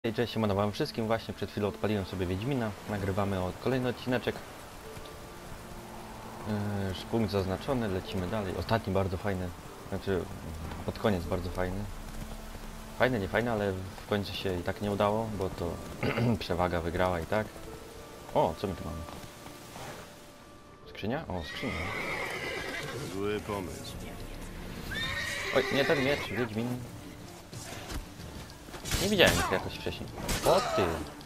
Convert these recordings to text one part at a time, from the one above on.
Cześć, siemano wam wszystkim. Właśnie przed chwilą odpaliłem sobie Wiedźmina. Nagrywamy kolejny odcineczek. Punkt zaznaczony, lecimy dalej. Ostatni bardzo fajny, znaczy pod koniec bardzo fajny. Fajne, nie fajne, ale w końcu się i tak nie udało, bo to przewaga wygrała i tak. O, co my tu mamy? Skrzynia? O, skrzynia. Zły pomysł. Oj, nie ten miecz, Wiedźmin. Nie widziałem ich jakoś wcześniej. O ty!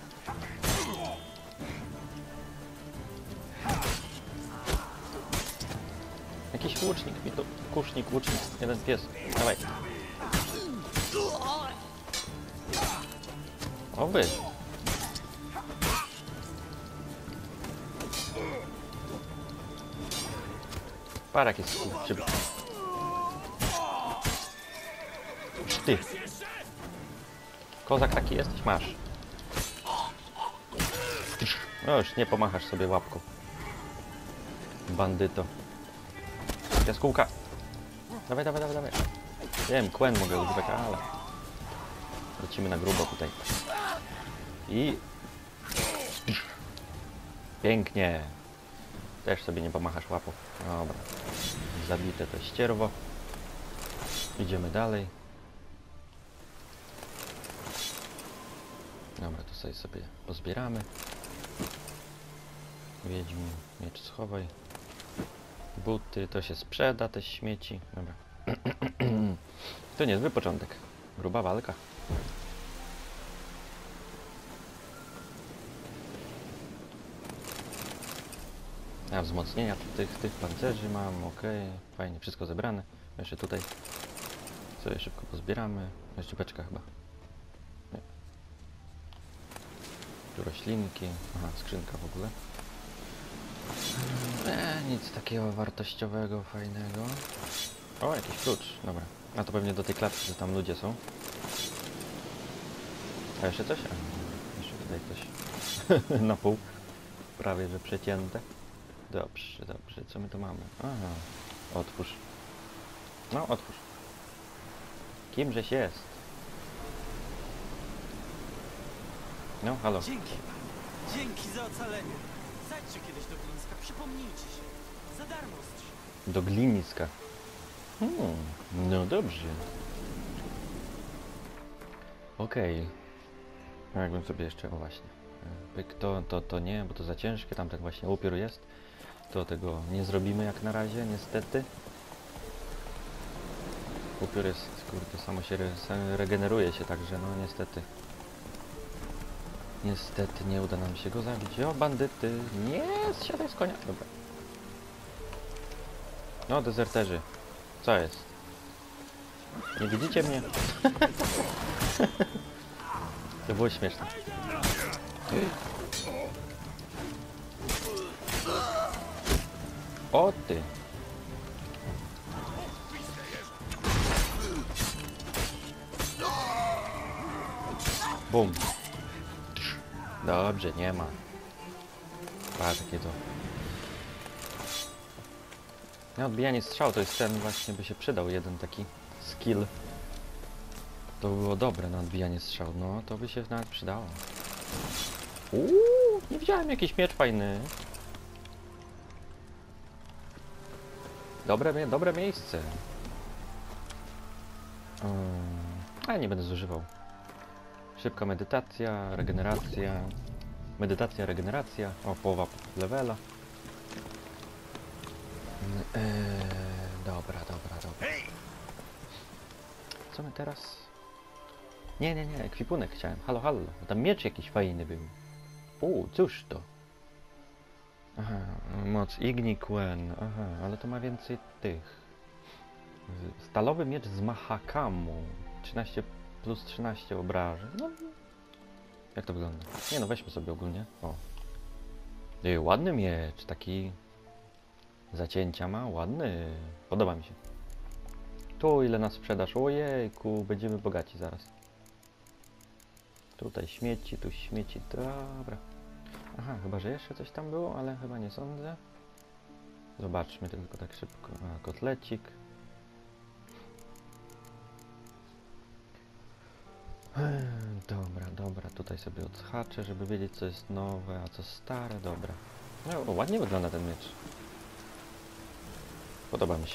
Jakiś łucznik mi tu... Kusznik, łucznik, jeden pies. Dawaj. Oby. Parak jest szybki. Ty. Kozak taki jesteś? Masz. No już nie pomachasz sobie łapką. Bandyto. Jaskółka. Dawaj, dawaj, dawaj, dawaj. Wiem, Quen mogę używać, ale... Lecimy na grubo tutaj. I... Pięknie. Też sobie nie pomachasz łapą. Dobra. Zabite to ścierwo. Idziemy dalej. Dobra, to sobie pozbieramy. Wiedźmin, miecz schowaj. Buty, to się sprzeda, te śmieci. Dobra. To niezły początek. Gruba walka. A wzmocnienia tych pancerzy mam, ok. Fajnie, wszystko zebrane. Jeszcze tutaj sobie szybko pozbieramy. Jeszcze beczka chyba. Nie. Tu roślinki. Aha, skrzynka w ogóle. Nic takiego wartościowego, fajnego. O, jakiś klucz, dobra. A to pewnie do tej klatki, że tam ludzie są. A jeszcze coś? A, jeszcze tutaj coś na pół. Prawie, że przecięte. Dobrze, dobrze. Co my tu mamy? Aha, otwórz. No, otwórz. Kimżeś jest? No, halo. Dzięki. Dzięki za ocalenie. Zajdźcie kiedyś do Glińska, przypomnijcie się. Za darmo strzel. Do Gliniska. No dobrze. Okej. A jakbym sobie jeszcze... O właśnie. Pyk, to nie, bo to za ciężkie. Tam tak właśnie upiór jest. To tego nie zrobimy jak na razie, niestety. Upiór jest, kurde, samo się regeneruje się, także no niestety. Niestety nie uda nam się go zabić. O, bandyty! Nie, zsiadaj z konia. Dobra. No, dezerterzy. Co jest? Nie widzicie mnie? To było śmieszne. O ty! Bum! Dobrze, nie ma. Patrz, jakie to... No, odbijanie strzał to jest ten właśnie, by się przydał jeden taki skill. To by było dobre na odbijanie strzał, no to by się nawet przydało. Nie widziałem, jakiś miecz fajny. Dobre miejsce. Ale nie będę zużywał. Szybka medytacja, regeneracja. Medytacja, regeneracja. O, połowa levela. Dobra. Co my teraz? Nie, ekwipunek chciałem. Halo. Bo tam miecz jakiś fajny był. Cóż to? Aha, moc Igni Quen. Aha, ale to ma więcej tych. Stalowy miecz z Mahakamu. 13 plus 13 obrażeń. No. Jak to wygląda? Nie no, weźmy sobie ogólnie. O. Ładny miecz, taki... Zacięcia ma, ładny. Podoba mi się. Tu ile nas sprzedasz? Ojejku, będziemy bogaci zaraz. Tutaj śmieci, tu śmieci, dobra. Aha, chyba że jeszcze coś tam było, ale chyba nie sądzę. Zobaczmy tylko tak szybko. A, kotlecik. Dobra, dobra, tutaj sobie odhaczę, żeby wiedzieć co jest nowe, a co stare, dobra. No, ładnie wygląda ten miecz. Podoba mi się.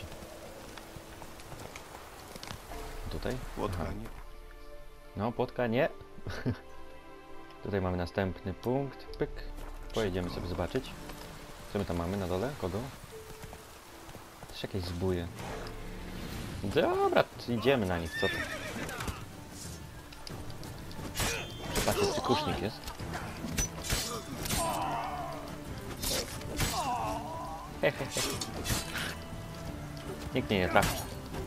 Tutaj? Łotka, Aha. nie? No, płotka nie. Tutaj mamy następny punkt. Pyk. Pojedziemy sobie zobaczyć. Co my tam mamy na dole? Kogo? Też jakieś zbóje. Dobra, idziemy na nich, co to? Patrzcie, czy kusznik jest. Hehehe. Nikt mnie nie trafi.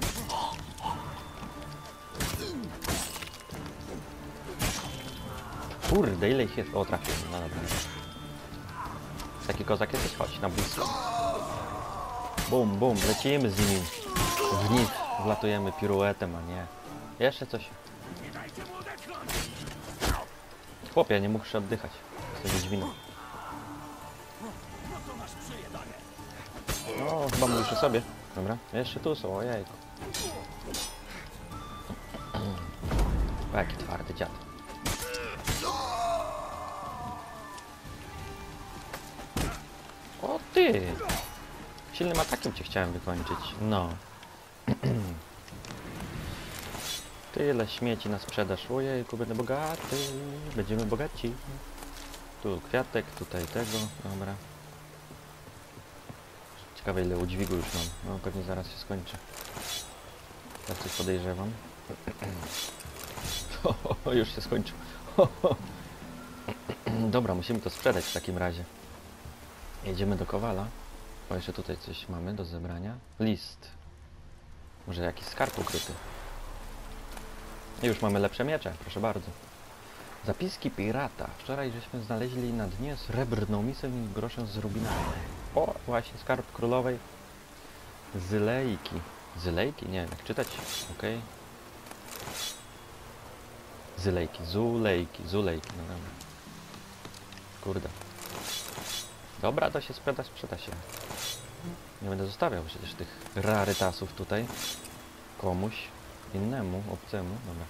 Kurde, ile ich jest? O, trafiłem. No dobra. Taki kozak jesteś? Chodź, na blisko. Bum, bum, lecimy z nimi. W nich wlatujemy piruetem, a nie. Jeszcze coś. Chłopie, nie muszę oddychać. Chcę dźwigną. No, chyba mówisz o sobie. Dobra, jeszcze tu są, ojejku. O, jaki twardy dziad. O ty! Silnym atakiem cię chciałem wykończyć. No. Tyle śmieci na sprzedaż. Ojejku, będę bogaty. Będziemy bogaci. Tu kwiatek, tutaj tego. Dobra. Ciekawe ile udźwigu już mam. No pewnie zaraz się skończy. Tak coś podejrzewam. O, już się skończył. Dobra, musimy to sprzedać w takim razie. Jedziemy do Kowala. O, jeszcze tutaj coś mamy do zebrania. List. Może jakiś skarb ukryty. I już mamy lepsze miecze, proszę bardzo. Zapiski pirata. Wczoraj żeśmy znaleźli na dnie srebrną misę i groszę z rubinami. O, właśnie skarb królowej Zylejki. Zylejki? Nie wiem jak czytać. Okej. Zylejki, Zulejki, Zulejki. No dobra. Kurde. Dobra, to się sprzeda się. Nie będę zostawiał przecież tych rarytasów tutaj komuś innemu, obcemu. Dobra.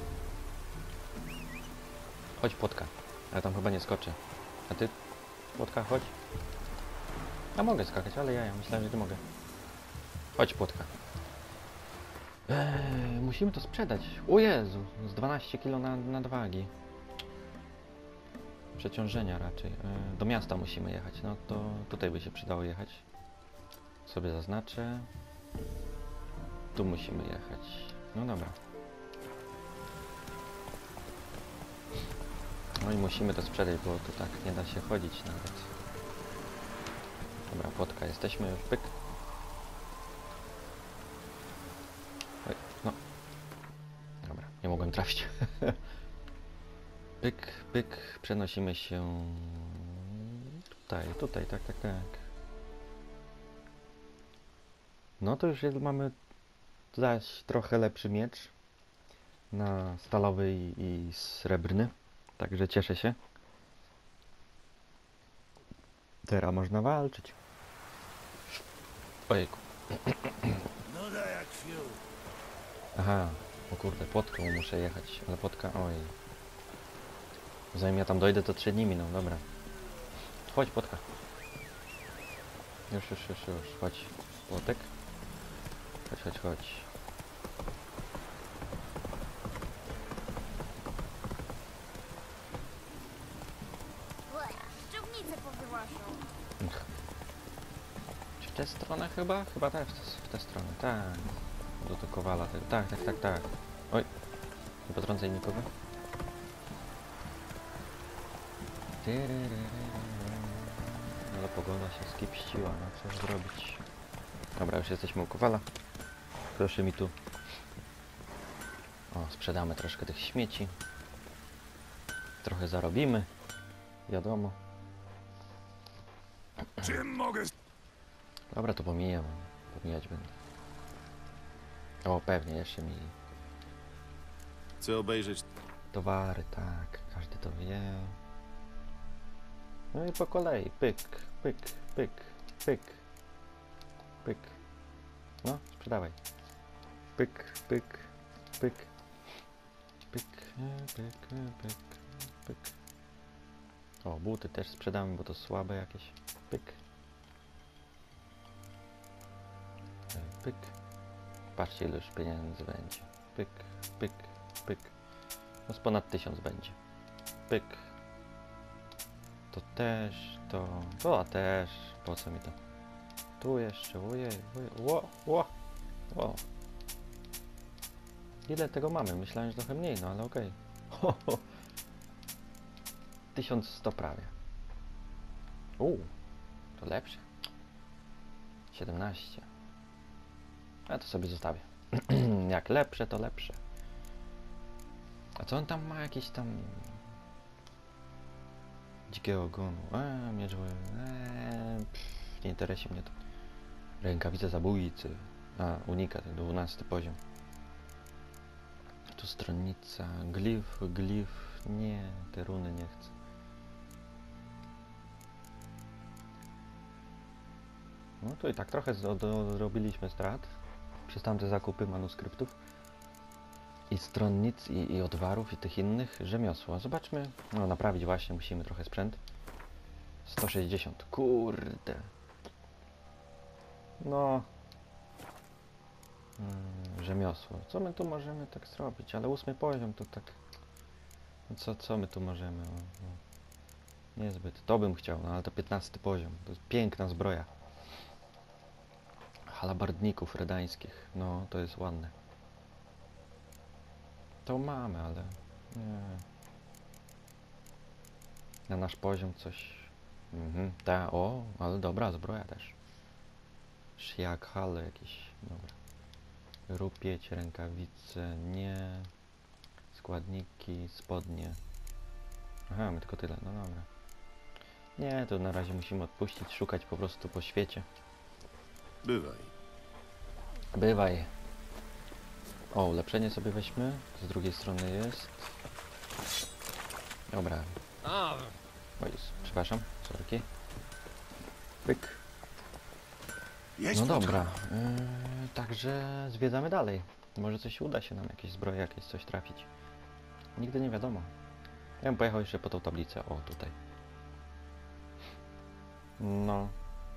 Chodź, płotka. Ja tam chyba nie skoczę. A ty? Płotka, chodź. Ja mogę skakać, ale ja myślałem, że ty mogę. Chodź, płotka. Musimy to sprzedać. O Jezu, z 12 kg nadwagi. Przeciążenia raczej. Do miasta musimy jechać. No to tutaj by się przydało jechać. Sobie zaznaczę. Tu musimy jechać. No dobra. No i musimy to sprzedać, bo tu tak nie da się chodzić nawet. Dobra, płotka, jesteśmy już. Pyk. Oj, no. Dobra, nie mogłem trafić. Pyk, pyk. Przenosimy się tutaj, tak. No to już mamy zaś trochę lepszy miecz na stalowy i srebrny, także cieszę się. Teraz można walczyć. Ojejku. No da jak fiu. Aha, o kurde, płotką muszę jechać, ale płotka, oj. Zanim ja tam dojdę, to 3 dni miną, dobra. Chodź, płotka. Już, chodź, płotek. Chodź. Szczupnicę powyłaszą. Czy w tę stronę chyba? Chyba tak, w tę stronę, tak. Do Kowala, tak. Oj, nie potrącaj nikogo. Ale pogoda się skipściła, no co zrobić. Dobra, już jesteśmy u Kowala. Proszę mi tu. O, sprzedamy troszkę tych śmieci. Trochę zarobimy. Wiadomo. Czym mogę... Dobra, to pomijam. Pomijać będę. O, pewnie jeszcze mi Chcę obejrzeć... towary, tak. Każdy to wie. No i po kolei. Pyk. No, sprzedawaj. Pyk. Pyk, pyk, pyk. O, buty też sprzedamy, bo to słabe jakieś. Pyk. Pyk. Patrzcie, ile już pieniędzy będzie. Pyk, pyk, pyk. No z ponad 1000 będzie. Pyk. To też, to też. Po co mi to? Tu jeszcze, ojej, ło. Ile tego mamy? Myślałem, że trochę mniej, no ale okej. 1100 prawie. To lepsze. 17. A to sobie zostawię. Jak lepsze, to lepsze. A co on tam ma? Jakiś tam... dzikiego ogonu. Miecz... nie interesuje mnie to. Rękawice zabójcy. Unikat, 12 poziom. Tu stronnica. Glif. Nie, te runy nie chcę. No to i tak trochę zrobiliśmy strat przez tamte zakupy manuskryptów i stronnic i odwarów i tych innych. Rzemiosła. Zobaczmy. No naprawić właśnie musimy trochę sprzęt. 160. Kurde. No. Rzemiosło. Co my tu możemy tak zrobić? Ale 8 poziom to tak... No co my tu możemy? Niezbyt. To bym chciał, no ale to 15 poziom. To jest piękna zbroja. Halabardników redańskich. No, to jest ładne. To mamy, ale... nie. Na nasz poziom coś... ale dobra zbroja też. Szjak, hale jakieś. Dobra. Rupieć, rękawice, nie. Składniki, spodnie. Aha, my tylko tyle, no dobra. Nie, to na razie musimy odpuścić, szukać po prostu po świecie. Bywaj. O, ulepszenie sobie weźmy. Z drugiej strony jest. Dobra. Oj, przepraszam, sorki. Pyk. No dobra. Także zwiedzamy dalej. Może coś uda się nam, jakieś zbroje, jakieś coś trafić. Nigdy nie wiadomo. Ja bym pojechał jeszcze po tą tablicę. O, tutaj. No.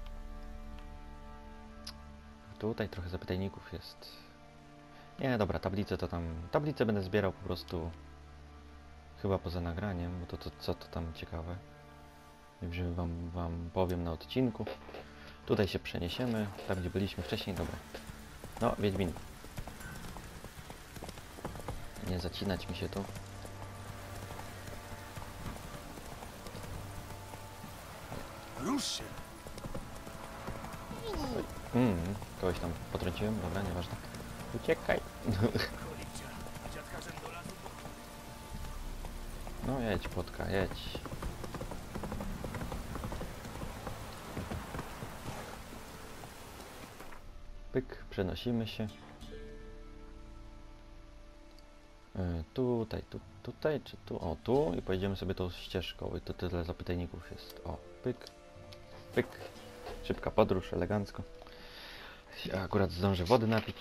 Tutaj trochę zapytajników jest. Nie, dobra, tablicę to tam... Tablicę będę zbierał po prostu... chyba poza nagraniem, bo co to tam ciekawe. Że wam powiem na odcinku. Tutaj się przeniesiemy, tam gdzie byliśmy wcześniej, dobra. No, Wiedźmin. Nie zacinać mi się tu. Rusz się! Kogoś tam potrąciłem, dobra, nieważne. Uciekaj. No jedź, płotka, jedź. Pyk, przenosimy się. Tutaj, czy tu? O, tu i pojedziemy sobie tą ścieżką i to tyle zapytajników jest. O, pyk, pyk. Szybka podróż, elegancko. Ja akurat zdążę wody napić.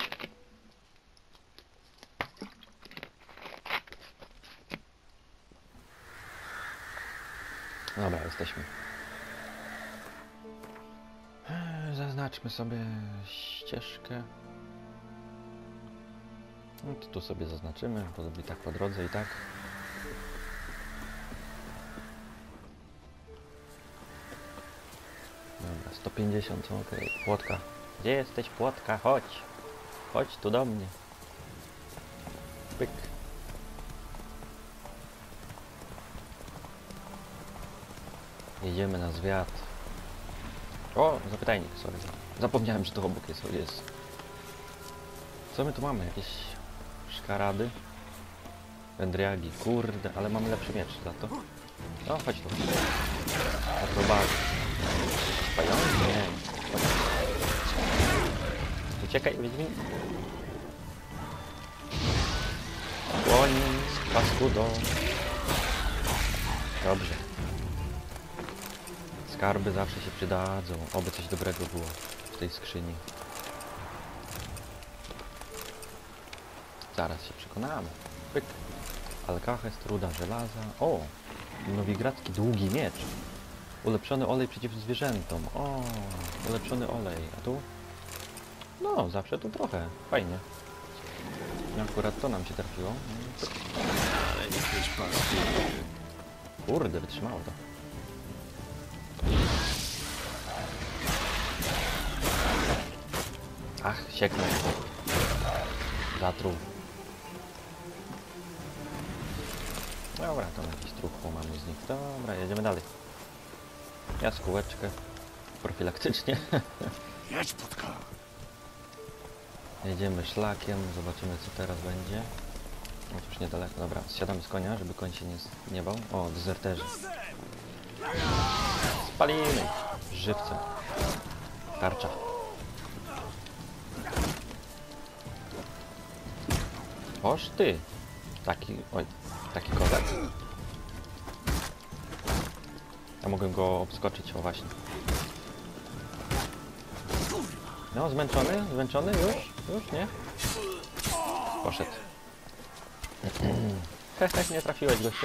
Dobra, jesteśmy. Zaznaczmy sobie ścieżkę. No to tu sobie zaznaczymy, bo i tak po drodze i tak. Dobra, 150, okej. Płotka. Gdzie jesteś, płotka? Chodź. Chodź tu do mnie. Pyk. Jedziemy na zwiat. O, zapytajnik, sorry. Zapomniałem, że to obok jest. O, jest. Co my tu mamy? Jakieś szkarady? Wędriagi, kurde, ale mamy lepszy miecz za to. No, chodź tu. Akrobaty. Pająki? Nie. Uciekaj, Wiedźmin. Łoń, paskudo. Dobrze. Skarby zawsze się przydadzą. Oby coś dobrego było w tej skrzyni. Zaraz się przekonamy. Pyk. alkachest, ruda żelaza. O! Nowigradzki długi miecz. Ulepszony olej przeciw zwierzętom. O! Ulepszony olej. A tu? No, zawsze tu trochę. Fajnie. No, akurat to nam się trafiło. Ale jesteś paskudny. Kurde, wytrzymało to. Ach, sieknę. Zatruł. Dobra, to jakiś truchło mamy z nich. Dobra, jedziemy dalej. Jaskółeczkę. Profilaktycznie. Jedź, Putka. Jedziemy szlakiem, zobaczymy co teraz będzie. Otóż niedaleko. Dobra, zsiadamy z konia, żeby koń się nie bał. O, dezerterzy. Spalimy! Żywcem. Tarcza. Oż ty! Taki kozak. Ja mogę go obskoczyć, o właśnie. No, zmęczony już, nie? Poszedł. Nie trafiłeś gościu.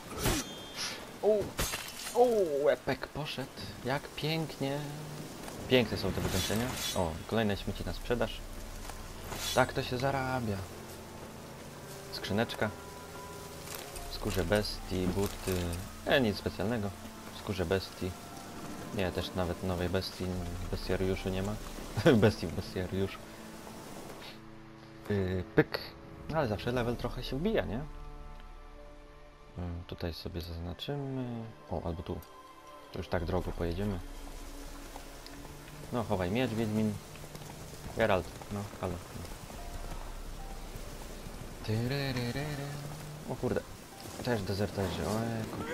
Łepek poszedł. Jak pięknie. Piękne są te wykończenia. O, kolejne śmieci na sprzedaż. Tak to się zarabia. Skrzyneczka. Skórze bestii, buty. Nic specjalnego. Skórze bestii. Nie, też nawet nowej bestii w bestiariuszu nie ma. Bestii w bestiariuszu. Pyk. Ale zawsze level trochę się wbija, nie? Tutaj sobie zaznaczymy. O, albo tu. To już tak drogo pojedziemy. No, chowaj miecz, Wiedźmin. Geralt, no, halo. O kurde. Też dezerterzy, ojku.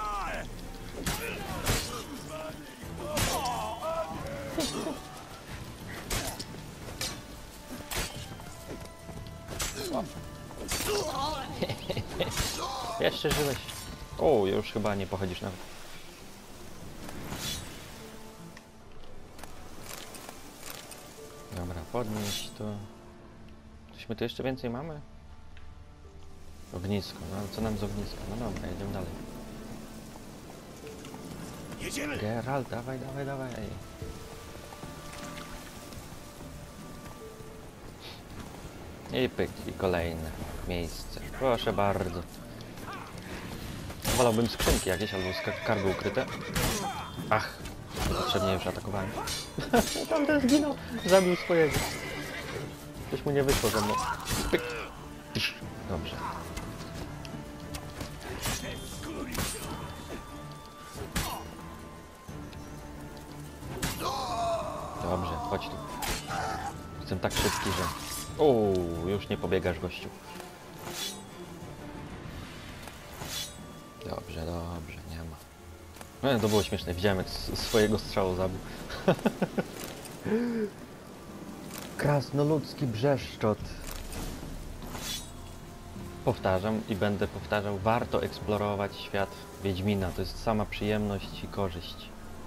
Jeszcze żyłeś. O, już chyba nie pochodzisz nawet. Dobra, podnieść to. Coś my tu jeszcze więcej mamy? Ognisko, no ale co nam z ogniska? No dobra, jedziemy dalej. Jedziemy! Geralt, dawaj. I pyk, i kolejne miejsce. Proszę bardzo. Wolałbym skrzynki jakieś albo skarby ukryte. Ach, niepotrzebnie już atakowałem. Tamten zginął, zabił swojego. Coś mu nie wyszło ze mną. Pyk. Dobrze. Dobrze, chodź tu. Jestem tak szybki, że... O, już nie pobiegasz, gościu. Dobrze, nie ma. No, to było śmieszne, widziałem jak swojego strzału zabił. Krasnoludzki brzeszczot. Powtarzam i będę powtarzał, warto eksplorować świat Wiedźmina. To jest sama przyjemność i korzyść.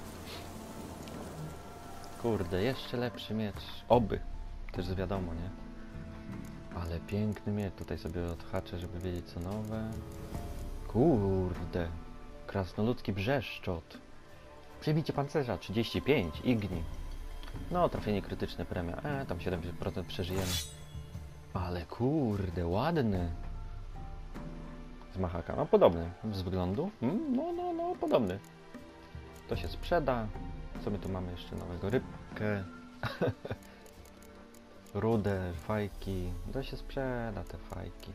Kurde, jeszcze lepszy miecz. Oby. Też wiadomo, nie? Ale piękny miecz. Tutaj sobie odhaczę, żeby wiedzieć co nowe. Kurde. Krasnoludzki brzeszczot. Przebicie pancerza 35. Igni. No, trafienie krytyczne premia. Tam 7% przeżyjemy. Ale kurde, ładny. Z machaka. No, podobny z wyglądu. No, podobny. To się sprzeda. Co my tu mamy jeszcze nowego? Rybkę. Rudę, fajki. To się sprzeda, te fajki.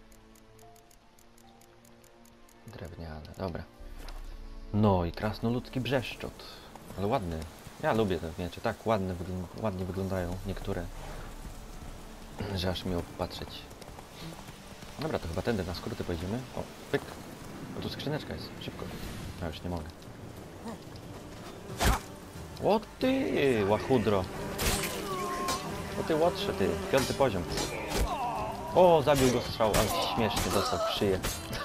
Drewniane, dobra. No i krasnoludzki brzeszczot. Ale ładny. Ja lubię te miecze, tak ładnie wyglądają niektóre. Że aż miło popatrzeć. Dobra, to chyba tędy na skróty pojedziemy. O, pyk. O, tu skrzyneczka jest, szybko. Ja już nie mogę. O ty, łachudro. O ty, łotrze, ty. 5. poziom. O, zabił go strzał, ale śmiesznie dostał w szyję.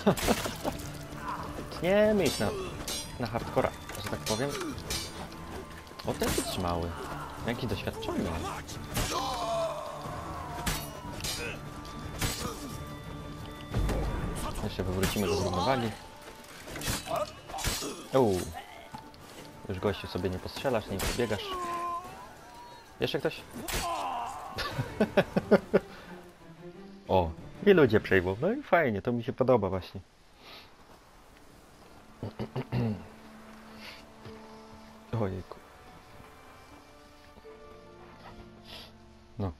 Tniemy ich na hardcora, że tak powiem. O, ten wytrzymały. Jaki doświadczony. Jeszcze wywrócimy go z równowagi. Już gościu sobie nie postrzelasz, nie pobiegasz. Jeszcze ktoś? O, i ludzie przejmą. No i fajnie, to mi się podoba właśnie. Ojejku. No.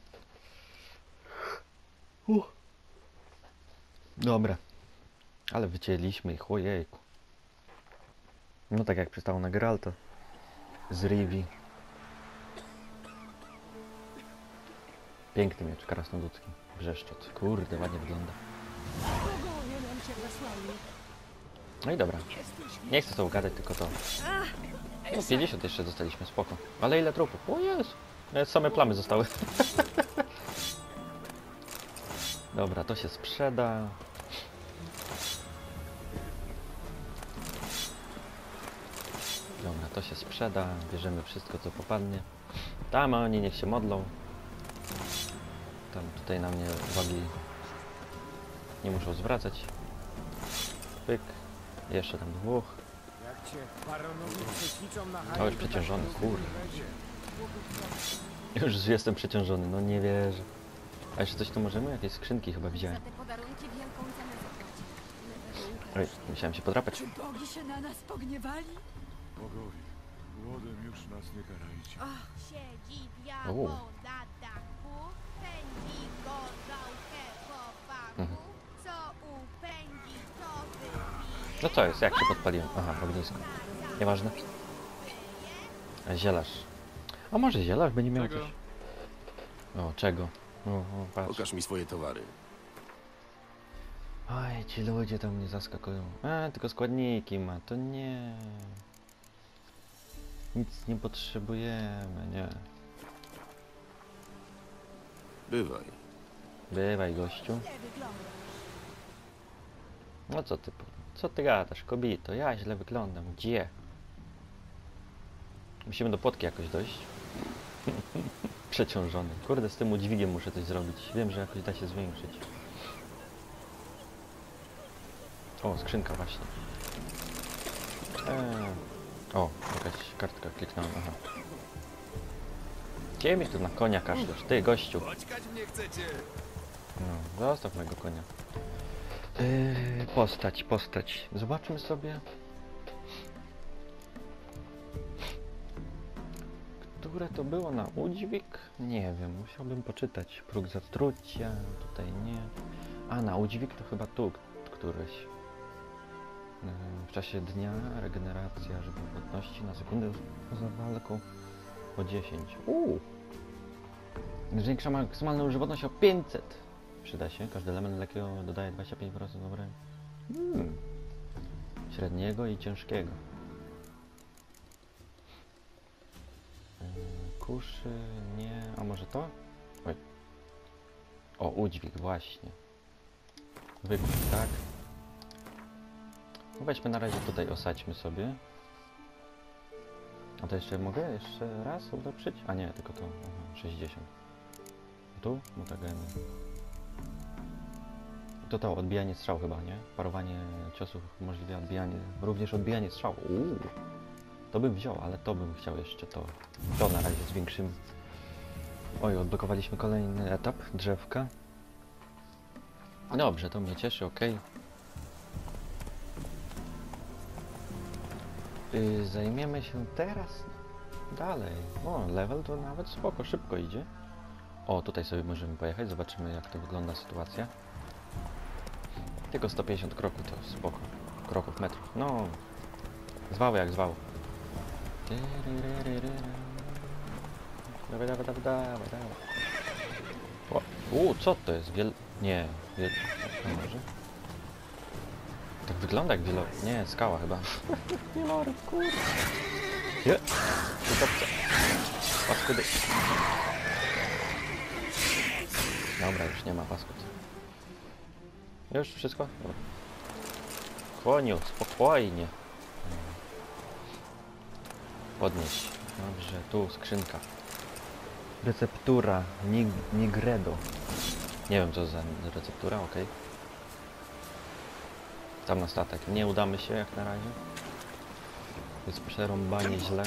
Dobra. Ale wycięliśmy ich, ojejku. No tak jak przystało na Geralta z Rivi. Piękny miecz krasnoludzki. Brzeszczot. Kurde, ładnie wygląda. No i dobra. Nie chcę z tobą gadać, tylko to. No 50 jeszcze dostaliśmy, spoko. Ale ile trupów? O Jezu. Nawet same plamy zostały. Dobra, to się sprzeda. Dobra, to się sprzeda. Bierzemy wszystko, co popadnie. Tam oni niech się modlą. Tam tutaj na mnie uwagi nie muszą zwracać. Pyk. Jeszcze tam dwóch. O, już przeciążony, kurde. Już jestem przeciążony, no nie wierzę. A jeszcze coś tu możemy? Jakieś skrzynki chyba widziałem. Za te podarunki wielką cenę zapłacić. Oj, musiałem się podrapać. Czy bogi się na nas pogniewali? Bogowie, głodem już nas nie karajcie. Siedzi O. diabeł na dachu, pędzi go gałkę po fachu, co upędzi, to wypije. No co jest? Jak się podpaliłem? Aha, ognisko. Nieważne. A zielarz. A może zielarz będzie miał coś? O, czego? O, patrz. Pokaż mi swoje towary. Oj, ci ludzie tam mnie zaskakują. Tylko składniki ma, to nie. Nic nie potrzebujemy, nie. Bywaj. Bywaj, gościu. No co ty gadasz, kobieto? Ja źle wyglądam. Gdzie? Musimy do płotki jakoś dojść. Przeciążony. Kurde, z tym udźwigiem muszę coś zrobić. Wiem, że jakoś da się zwiększyć. O, skrzynka właśnie. O, jakaś kartka kliknąłem, aha. Gdzie mi tu na konia kaszlesz? Ty, gościu. Poćkać mnie chcecie! No, zostaw mojego konia. Postać. Zobaczmy sobie. Które to było na udźwig? Nie wiem, musiałbym poczytać. Próg zatrucia, tutaj nie. A, na udźwig to chyba tu któryś. W czasie dnia regeneracja żywotności na sekundę za walką o 10. Zwiększa maksymalną żywotność o 500. Przyda się. Każdy element lekkiego dodaje 25% dobrego. Średniego i ciężkiego. Kuszy, nie. A może to? Oj. O, udźwig, właśnie. Wykup, tak. No weźmy na razie tutaj, osadźmy sobie. A to jeszcze mogę? Jeszcze raz ulepszyć? A nie, tylko to. Aha, 60. Tu? Mutageny. To odbijanie strzał chyba, nie? Parowanie ciosów umożliwia odbijanie, również odbijanie strzał. To bym wziął, ale to bym chciał jeszcze to. To na razie zwiększymy. Oj, odblokowaliśmy kolejny etap, drzewka. Dobrze, to mnie cieszy, ok. Zajmiemy się teraz dalej. O, level to nawet spoko, szybko idzie. O, tutaj sobie możemy pojechać, zobaczymy jak to wygląda sytuacja. Tylko 150 kroków to spoko. Kroków, metrów. No, zwał jak zwał. Dawaj. O, co to jest? Nie, może? Tak wygląda jak nie, skała chyba. Wieloryb, kurde. Nie, utopce. Paskudy. Dobra, już nie ma paskud. Już wszystko? Dobra. Koniu, spokojnie. Podnieś. Dobrze, tu skrzynka. Receptura Nigredo. Nie wiem co za receptura, ok. Tam na statek. Nie udamy się jak na razie. Jest przerąbanie źle.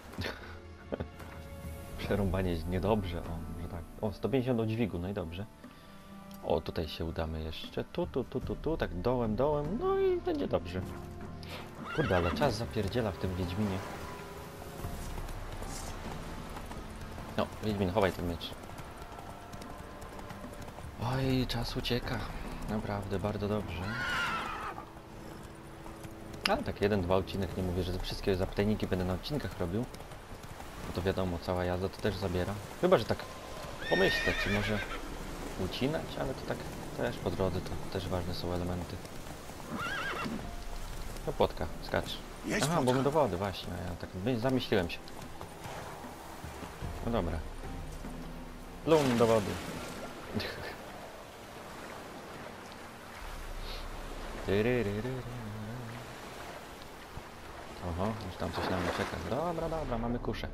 Przerąbanie niedobrze, o, może tak. O, 150 do dźwigu, no i dobrze. O, tutaj się udamy jeszcze. Tu, tak dołem, no i będzie dobrze. Kurde, ale czas zapierdziela w tym Wiedźminie. No, Wiedźmin, chowaj ten miecz. Oj, czas ucieka. Naprawdę, bardzo dobrze. Ale tak, 1-2 odcinek, nie mówię, że te wszystkie zaptajniki będę na odcinkach robił. No to wiadomo, cała jazda to też zabiera. Chyba, że tak pomyślę, czy może ucinać, ale to tak też po drodze, to też ważne są elementy. No płotka, skacz. Aha, bo my do wody, właśnie, ja tak zamyśliłem się. No dobra. Plum do wody. Oho, już tam coś na mnie czeka. Dobra, mamy kuszę.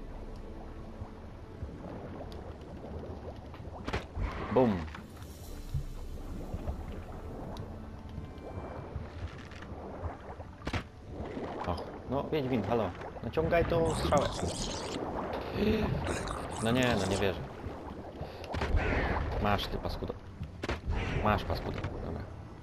Bum. O, no Wiedźmin, halo. Naciągaj tą strzałę. No nie, no nie wierzę. Masz ty, paskudo. Masz, paskudo. Dobra.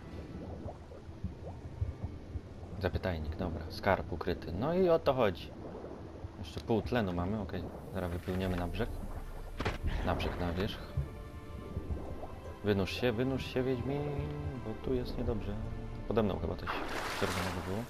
Zapytajnik, dobra. Skarb ukryty. No i o to chodzi. Jeszcze pół tlenu mamy, okej. Zaraz wypłyniemy na brzeg. Na wierzch. Wynurz się, Wiedźmin, bo tu jest niedobrze. Pode mną chyba coś czerwonego było.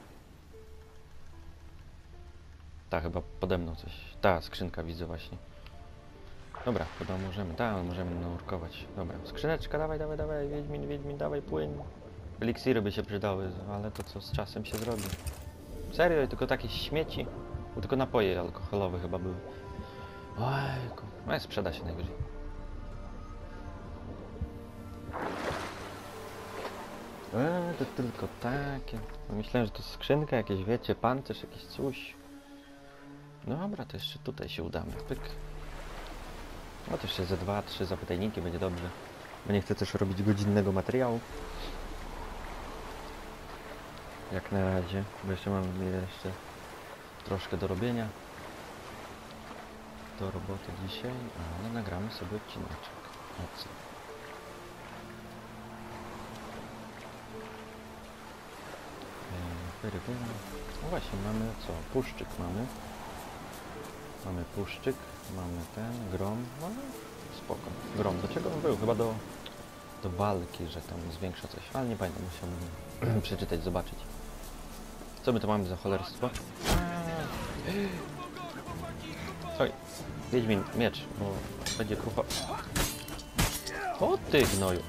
Tak, chyba pode mną coś. Ta skrzynka widzę właśnie. Dobra, chyba możemy. Tak, możemy nurkować. Dobra, skrzyneczka, dawaj, Wiedźmin, dawaj, płyn. Eliksiry by się przydały, ale to co z czasem się zrobi. Serio, i tylko takie śmieci. Bo tylko napoje alkoholowe chyba były. Ojku, no sprzeda się najwyżej. To tylko takie. Myślałem, że to skrzynka, jakieś wiecie, pancerz, jakiś coś. Dobra, to jeszcze tutaj się udamy. Pyk. No to jeszcze ze 2-3 zapytajniki będzie dobrze. Bo nie chcę też robić godzinnego materiału. Jak na razie, bo jeszcze mam jeszcze troszkę do robienia. Do roboty dzisiaj, ale nagramy sobie odcineczek. O co? No właśnie, mamy co? Puszczyk mamy. Mamy puszczyk, mamy ten, grom, no spoko. Grom, do czego on był? Chyba do walki, że tam zwiększa coś, ale nie pamiętam, musiałbym przeczytać, zobaczyć. Co my to mamy za cholerstwo? Oj, Wiedźmin, miecz, bo będzie krucho. O ty gnoju!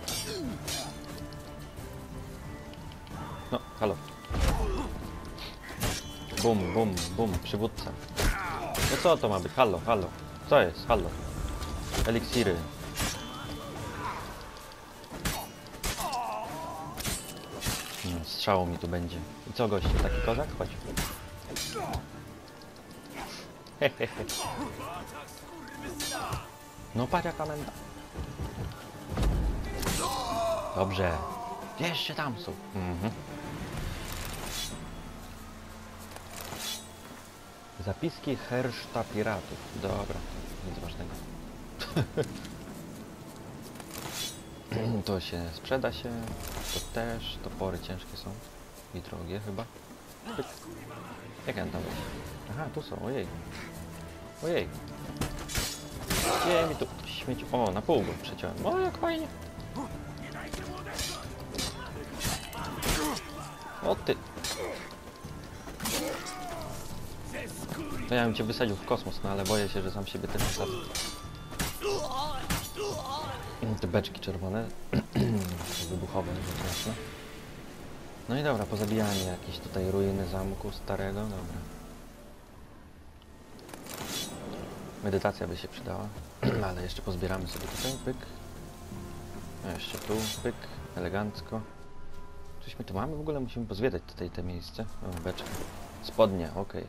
No, halo. Bum, przywódca. No co to ma być? Halo. Co jest? Halo. Eliksiry. No, strzał mi tu będzie. I co gościu, taki kozak? Chodź. Hehehe. No patrz jaka menda. Dobrze. Jeszcze tam są. Zapiski herszta piratów. Dobra, nic ważnego. To się sprzeda się. To też. Topory ciężkie są. I drogie chyba. Pyk. Jak ja tam wejść? Aha, tu są. Ojej. Gdzie mi tu śmieci? O, na pół go przeciąłem. O, jak fajnie. O ty. No ja bym cię wysadził w kosmos, no ale boję się, że sam siebie też wysadzę. Te beczki czerwone. Wybuchowe, rzeczywiście. No i dobra, pozabijanie jakieś tutaj ruiny zamku starego, dobra. Medytacja by się przydała, ale jeszcze pozbieramy sobie tutaj, pyk. A jeszcze tu, pyk, elegancko. Coś my tu mamy? W ogóle musimy pozwiedzać tutaj te miejsce. O, beczka. Spodnie, okej.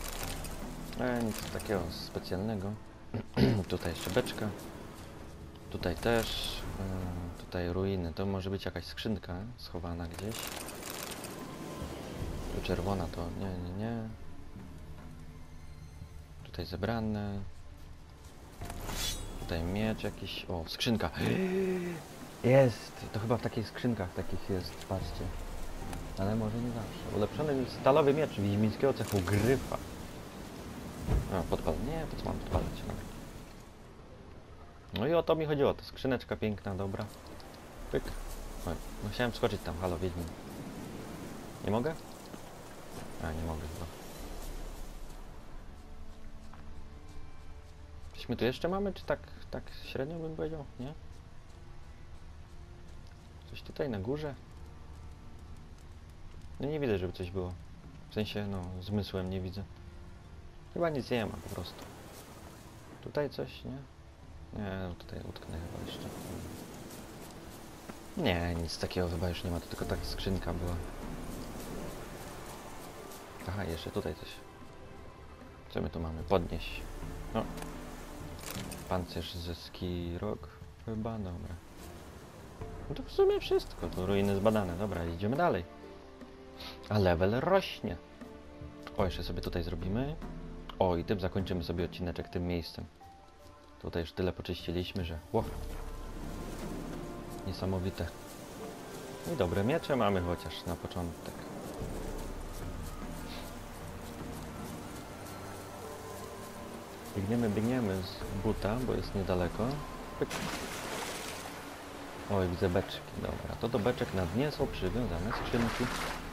Nic takiego specjalnego. Tutaj jeszcze beczka. Tutaj też. Tutaj ruiny. To może być jakaś skrzynka schowana gdzieś. Tu czerwona to nie. Tutaj zebrane. Tutaj miecz jakiś. O, skrzynka. Jest! To chyba w takich skrzynkach takich jest, patrzcie. Ale może nie zawsze. Ulepszony stalowy miecz wiedźmińskiego cechu gryfa. A, podpal. Nie, to co mam podpalać? Dobra. No i o to mi chodziło. To skrzyneczka piękna, dobra. Pyk. Oj, no chciałem skoczyć tam. Halo, wiedźmin. Nie mogę? A, nie mogę chyba. Coś my tu jeszcze mamy, czy tak średnio bym powiedział? Nie? Coś tutaj na górze? No nie widzę, żeby coś było. W sensie, no, zmysłem nie widzę. Chyba nic nie ma, po prostu. Tutaj coś, nie? Nie, no tutaj utknę chyba jeszcze. Nie, nic takiego chyba już nie ma, to tylko tak skrzynka była. Aha, jeszcze tutaj coś. Co my tu mamy? Podnieść. No. Pancerz ze skirok. Chyba, dobra. No to w sumie wszystko. Tu ruiny zbadane. Dobra, idziemy dalej. A level rośnie. O, jeszcze sobie tutaj zrobimy. O, i tym zakończymy sobie odcineczek tym miejscem. Tutaj już tyle poczyściliśmy, że... Ło. Niesamowite. I dobre miecze mamy chociaż na początek. Biegniemy z buta, bo jest niedaleko. Pyk. Oj, widzę beczki. Dobra, to do beczek na dnie są przywiązane skrzynki.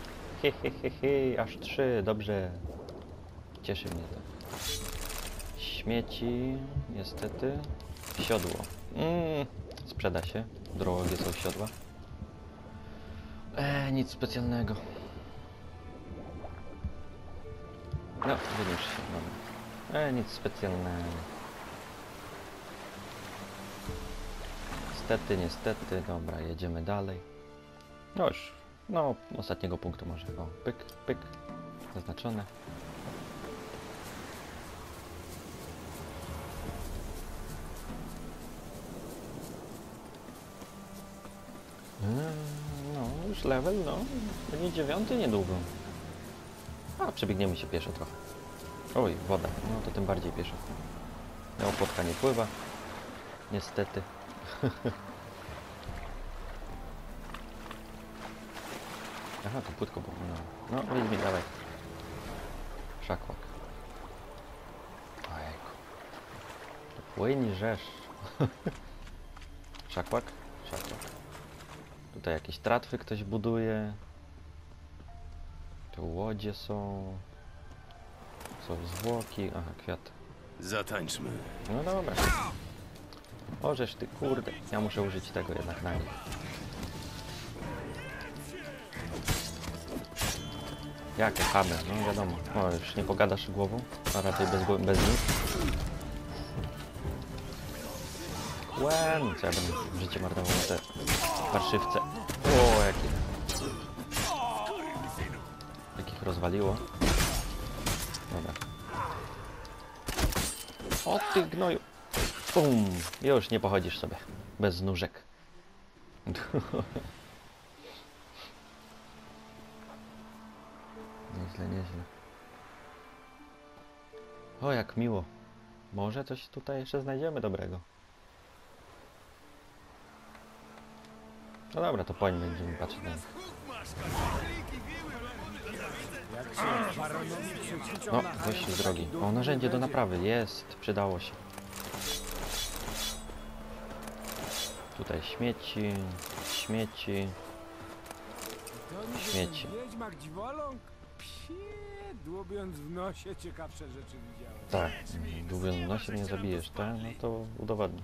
Aż 3, dobrze. Cieszy mnie to. Śmieci, niestety. Siodło. Sprzeda się. Drogie są siodła. Nic specjalnego. No, wyniósł się. Dobra. Nic specjalnego. Niestety. Dobra, jedziemy dalej. No już. No, ostatniego punktu może. O, pyk, pyk. Zaznaczone. No, już level, no. Będzie 9 niedługo. A, przebiegniemy się pieszo trochę. Oj, woda. No to tym bardziej pieszo. No, płotka nie pływa. Niestety. Aha, to płytko było. No, weź mi, dawaj. Szakłak. Ojejku. To płyni rzesz. Szakłak? Szakłak. Tutaj jakieś tratwy ktoś buduje. Tu łodzie są. Są zwłoki. Aha, kwiat. Zatańczmy. No dobra. Ożeż ty, kurde. Ja muszę użyć tego jednak na nich. Jakie chamy, no wiadomo. O, już nie pogadasz głową, a raczej bez nich. Łen, co ja będę życie marnował na te parszywce. O, jakich rozwaliło. Dobra. O ty gnoju. Bum. Już nie pochodzisz sobie. Bez nóżek. Nieźle. O, jak miło. Może coś tutaj jeszcze znajdziemy dobrego. No dobra, to po nim będziemy patrzeć na nich. No, gościu z drogi. O, narzędzie do naprawy. Jest, przydało się. Tutaj śmieci. Wiedźmak dziwoląg? Psie, dłubiąc w nosie ciekawsze rzeczy widziałem. Tak, dłubiąc w nosie nie zabijesz, tak? No to udowodnij.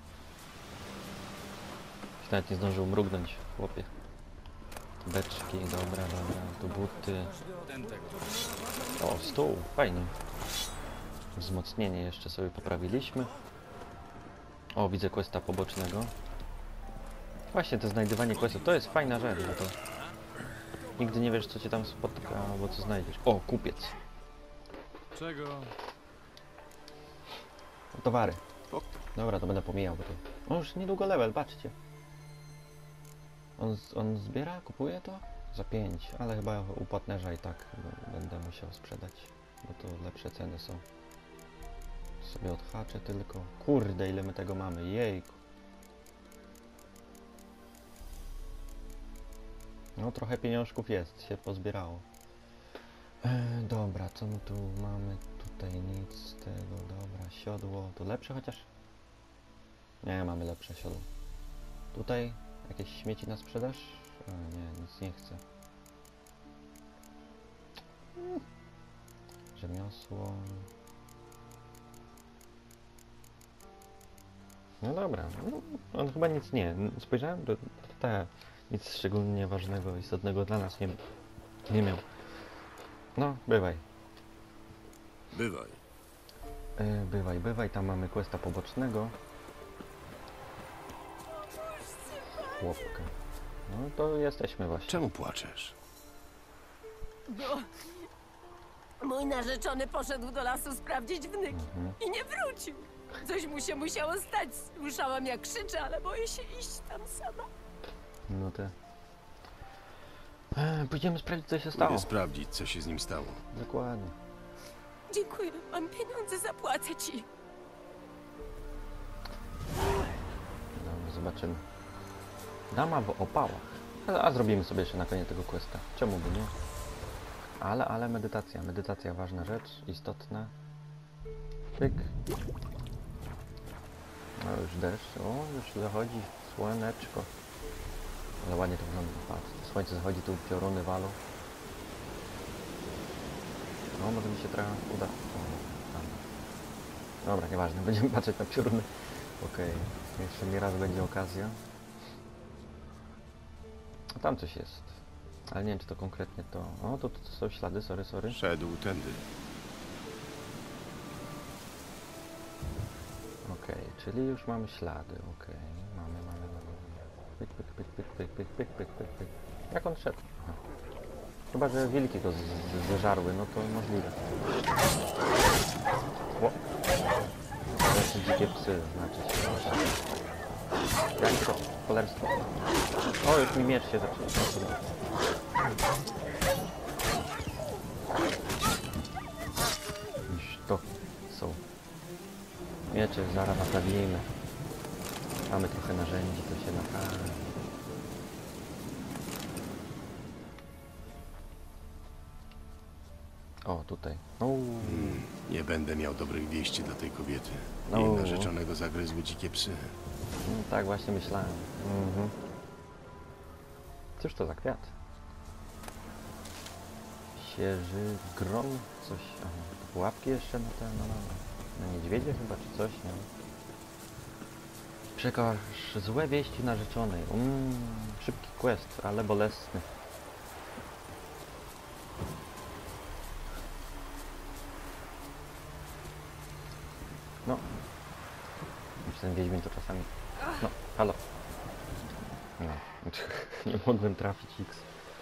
Nawet nie zdążył mrugnąć, chłopie. Beczki, dobra, tu buty. O, stół, fajnie. Wzmocnienie jeszcze sobie poprawiliśmy. O, widzę questa pobocznego. Właśnie to znajdywanie questów, to jest fajna rzecz, bo to nigdy nie wiesz, co cię tam spotka, albo co znajdziesz. O, kupiec. Czego? Towary. Dobra, to będę pomijał, bo to On już niedługo level, patrzcie. On zbiera, kupuje to? Za 5, ale chyba u partnerza i tak będę musiał sprzedać, bo to lepsze ceny są. Sobie odhaczę tylko. Kurde, ile my tego mamy, jejku. No trochę pieniążków jest, się pozbierało. Dobra, co my tu mamy? Tutaj nic z tego, dobra, siodło. To lepsze chociaż? Nie, mamy lepsze siodło. Tutaj jakieś śmieci na sprzedaż? Nie, nic nie chcę. Rzemiosło. No dobra, no, on chyba nic nie. Spojrzałem, to nic szczególnie ważnego, istotnego dla nas nie miał. No, bywaj. Bywaj. Bywaj, tam mamy questa pobocznego. Chłopka. No to jesteśmy właśnie. Czemu płaczesz? Bo mój narzeczony poszedł do lasu sprawdzić wnyki i nie wrócił. Coś mu się musiało stać. Słyszałam jak krzyczy, ale boję się iść tam sama. No te. Pójdziemy sprawdzić, co się stało. Idę sprawdzić, co się z nim stało. Dokładnie. Dziękuję, mam pieniądze, zapłacę ci. No, zobaczymy. Dama w opałach. A zrobimy sobie jeszcze na koniec tego questa. Czemu by nie? Ale medytacja. Medytacja ważna rzecz, istotna. Pyk. No już deszcz. O, już zachodzi słoneczko. Ale ładnie to wygląda. Patrz, słońce zachodzi, tu pioruny walą. No, może mi się trochę uda. O, tam. Dobra, nieważne, będziemy patrzeć na pioruny. Okej, jeszcze nie raz będzie okazja. A tam coś jest. Ale nie wiem, czy to konkretnie to... O, to są ślady, sorry. Szedł tędy. Okej, czyli już mamy ślady, okej. Mamy. Pyk. Jak on szedł? Aha. Chyba, że wilki go zeżarły, no to możliwe. O! To jeszcze dzikie psy, znaczy się. Jak to? Cholerstwo. O, już mi miecz się zaczyna. Już to są miecze, zaraz naprawimy. Mamy trochę narzędzi, to się naprawi. O, tutaj. Nie będę miał dobrych wieści dla tej kobiety. No. Jej narzeczonego zagryzły dzikie psy. No, tak właśnie myślałem. Cóż to za kwiat? Świeży grom, coś. Aha, to pułapki jeszcze na te, na niedźwiedzie chyba, czy coś, nie? Przekaż złe wieści narzeczonej. Szybki quest, ale bolesny. No. Już ten wiedźmin to czasami... No, halo. No, nie mogłem trafić X.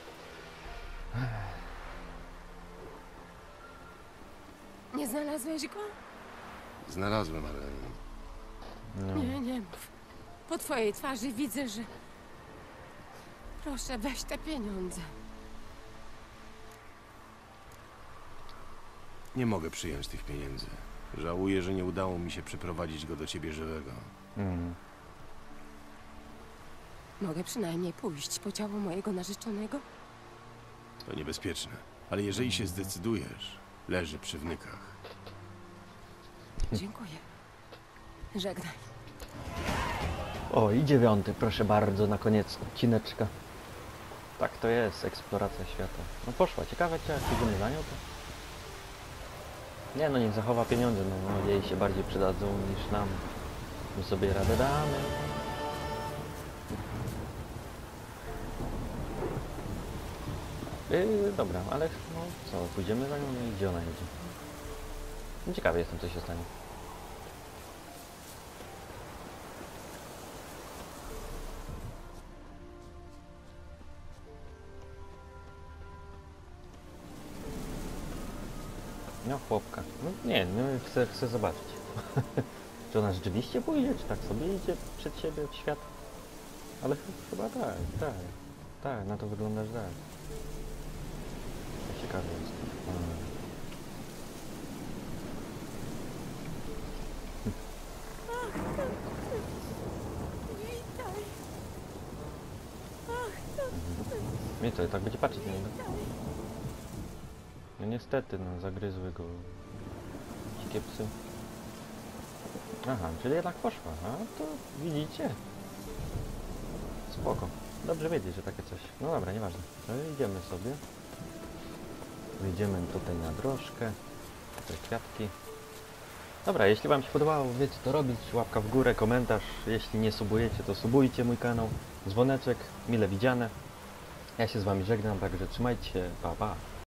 Nie znalazłeś go? Znalazłem, ale No. Nie mów. Po twojej twarzy widzę, że... Proszę, weź te pieniądze. nie mogę przyjąć tych pieniędzy. Żałuję, że nie udało mi się przyprowadzić go do ciebie żywego. Mogę przynajmniej pójść po ciało mojego narzeczonego? To niebezpieczne. Ale jeżeli się zdecydujesz, leży przy wnykach. Dziękuję. Żegnaj. O, i 9, proszę bardzo, na koniec odcineczka. Tak to jest, eksploracja świata. No poszła, ciekawe, jak idziemy za nią to. Nie no, niech zachowa pieniądze, no jej się bardziej przydadzą niż nam. My sobie radę damy. Dobra, ale no co, pójdziemy za nią, no i gdzie ona idzie? No, ciekawy jestem, co się stanie. No chłopka. No, nie, no chcę zobaczyć. Czy ona rzeczywiście pójdzie, czy tak sobie idzie przed siebie w świat? Ale chyba tak, tak. Tak, na to wygląda, że tak. Ciekawe jest. Witaj. Ach, to Mnie to tak będzie patrzeć na niego. No niestety, no zagryzły go dzikie psy. Aha, czyli jednak poszła. A to widzicie? Spoko. Dobrze wiedzieć, że takie coś. No dobra, nieważne. No idziemy sobie. Wyjdziemy tutaj na drożkę. Tutaj kwiatki. Dobra, jeśli wam się podobało, wiecie co robić. Łapka w górę, komentarz. Jeśli nie subujecie, to subujcie mój kanał. Dzwoneczek, mile widziane. Ja się z wami żegnam, także trzymajcie się. Pa, pa.